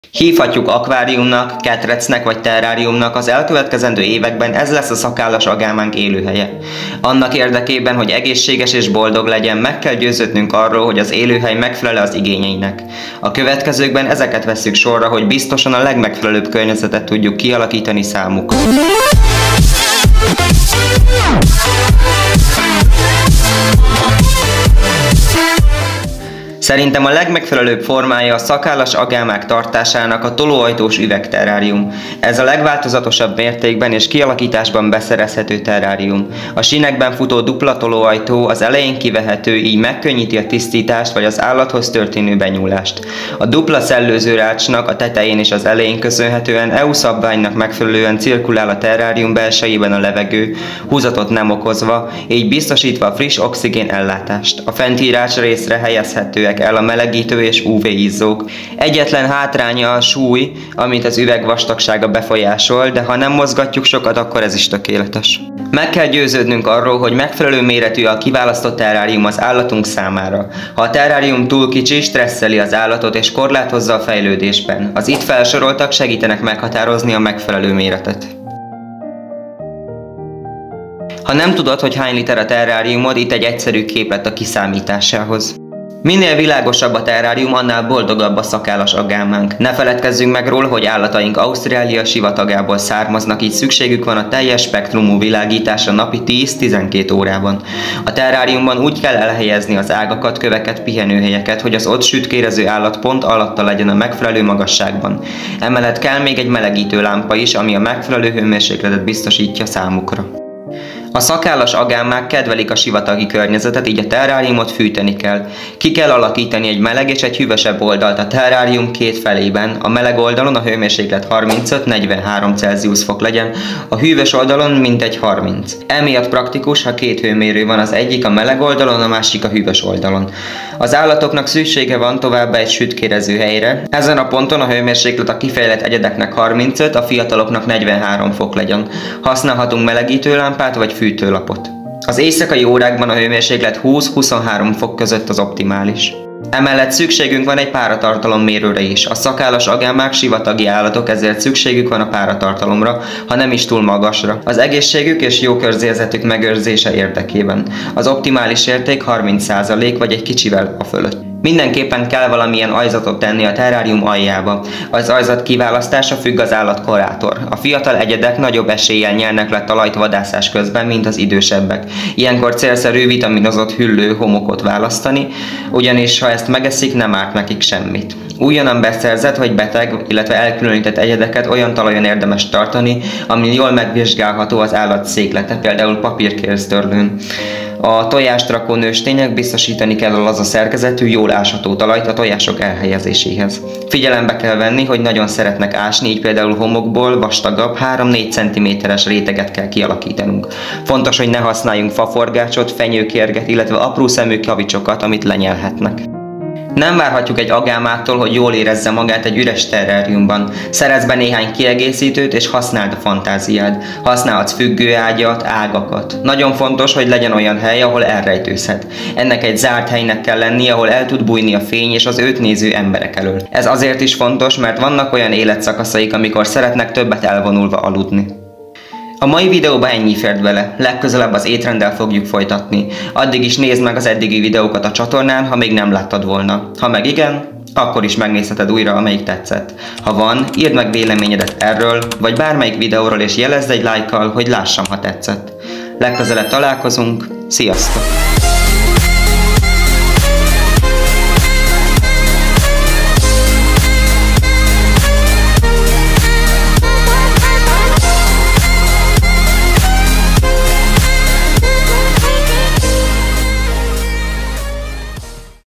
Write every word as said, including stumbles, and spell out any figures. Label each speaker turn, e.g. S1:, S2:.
S1: Hívhatjuk akváriumnak, ketrecnek vagy terráriumnak, az elkövetkezendő években ez lesz a szakállas agálmánk élőhelye. Annak érdekében, hogy egészséges és boldog legyen, meg kell győződnünk arról, hogy az élőhely megfelel az igényeinek. A következőkben ezeket vesszük sorra, hogy biztosan a legmegfelelőbb környezetet tudjuk kialakítani számukra. Szerintem a legmegfelelőbb formája a szakállas agálmák tartásának a tolóajtós üvegterrárium. Ez a legváltozatosabb mértékben és kialakításban beszerezhető terrárium. A sínekben futó dupla tolóajtó az elején kivehető, így megkönnyíti a tisztítást vagy az állathoz történő benyúlást. A dupla szellőző rácsnak a tetején és az elején köszönhetően é u szabványnak megfelelően cirkulál a terrárium belsejében a levegő, húzatot nem okozva, így biztosítva a friss oxigén ellátást. A fenti rácsrészre helyezhetőek el a melegítő és ú vé izzók. Egyetlen hátránya a súly, amit az üveg vastagsága befolyásol, de ha nem mozgatjuk sokat, akkor ez is tökéletes. Meg kell győződnünk arról, hogy megfelelő méretű a kiválasztott terrárium az állatunk számára. Ha a terrárium túl kicsi, stresszeli az állatot és korlátozza a fejlődésben. Az itt felsoroltak segítenek meghatározni a megfelelő méretet. Ha nem tudod, hogy hány liter a terráriumod, itt egy egyszerű képlet a kiszámításához. Minél világosabb a terrárium, annál boldogabb a szakállas agálmánk. Ne feledkezzünk meg róla, hogy állataink Ausztrália sivatagából származnak, így szükségük van a teljes spektrumú világításra napi tíz-tizenkét órában. A terráriumban úgy kell elhelyezni az ágakat, köveket, pihenőhelyeket, hogy az ott sütkérező állat pont alatta legyen a megfelelő magasságban. Emellett kell még egy melegítő lámpa is, ami a megfelelő hőmérsékletet biztosítja számukra. A szakállas agálmák kedvelik a sivatagi környezetet, így a terráriumot fűteni kell. Ki kell alakítani egy meleg és egy hűvösebb oldalt a terrárium két felében. A meleg oldalon a hőmérséklet harmincöt-negyvenhárom Celsius fok legyen, a hűvös oldalon mintegy harminc. Emiatt praktikus, ha két hőmérő van, az egyik a meleg oldalon, a másik a hűvös oldalon. Az állatoknak szüksége van továbbá egy sütkérező helyre. Ezen a ponton a hőmérséklet a kifejlett egyedeknek harmincöt, a fiataloknak negyvenhárom fok legyen. Használhatunk melegítőlámpát vagy fűtőlapot. Az éjszakai órákban a hőmérséklet húsz-huszonhárom fok között az optimális. Emellett szükségünk van egy páratartalom mérőre is. A szakállas agálmák sivatagi állatok, ezért szükségük van a páratartalomra, ha nem is túl magasra. Az egészségük és jó körzérzetük megőrzése érdekében. Az optimális érték harminc százalék vagy egy kicsivel a fölött. Mindenképpen kell valamilyen ajzatot tenni a terrárium aljába. Az ajzat kiválasztása függ az állat korától. A fiatal egyedek nagyobb eséllyel nyelnek le talajt vadászás közben, mint az idősebbek. Ilyenkor célszerű vitaminozott hüllő homokot választani, ugyanis ha ezt megeszik, nem árt nekik semmit. Újonnan beszerzett vagy beteg, illetve elkülönített egyedeket olyan talajon érdemes tartani, amin jól megvizsgálható az állat széklete, például papírkéztörlőn. A tojást rakó nőstények biztosítani kell a laza szerkezetű, jól ásható talajt a tojások elhelyezéséhez. Figyelembe kell venni, hogy nagyon szeretnek ásni, így például homokból vastagabb három-négy centiméteres réteget kell kialakítanunk. Fontos, hogy ne használjunk faforgácsot, fenyőkérget, illetve apró szemű kavicsokat, amit lenyelhetnek. Nem várhatjuk egy agálmától, hogy jól érezze magát egy üres terráriumban. Szerezz be néhány kiegészítőt és használd a fantáziád. Használhatsz függőágyat, ágakat. Nagyon fontos, hogy legyen olyan hely, ahol elrejtőzhet. Ennek egy zárt helynek kell lennie, ahol el tud bújni a fény és az őt néző emberek elől. Ez azért is fontos, mert vannak olyan életszakaszaik, amikor szeretnek többet elvonulva aludni. A mai videóban ennyi fért bele, legközelebb az étrenddel fogjuk folytatni. Addig is nézd meg az eddigi videókat a csatornán, ha még nem láttad volna. Ha meg igen, akkor is megnézheted újra, amelyik tetszett. Ha van, írd meg véleményedet erről, vagy bármelyik videóról, és jelezd egy lájkkal, hogy lássam, ha tetszett. Legközelebb találkozunk, sziasztok!